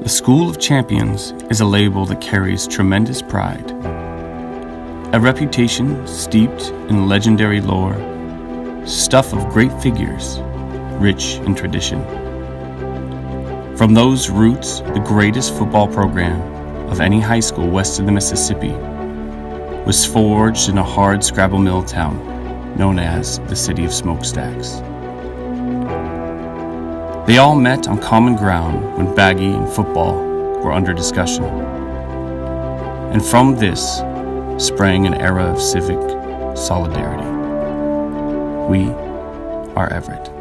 The School of Champions is a label that carries tremendous pride. A reputation steeped in legendary lore, stuff of great figures, rich in tradition. From those roots, the greatest football program of any high school west of the Mississippi was forged in a hard scrabble mill town known as the City of Smokestacks. They all met on common ground when baggy and football were under discussion. And from this sprang an era of civic solidarity. We are Everett.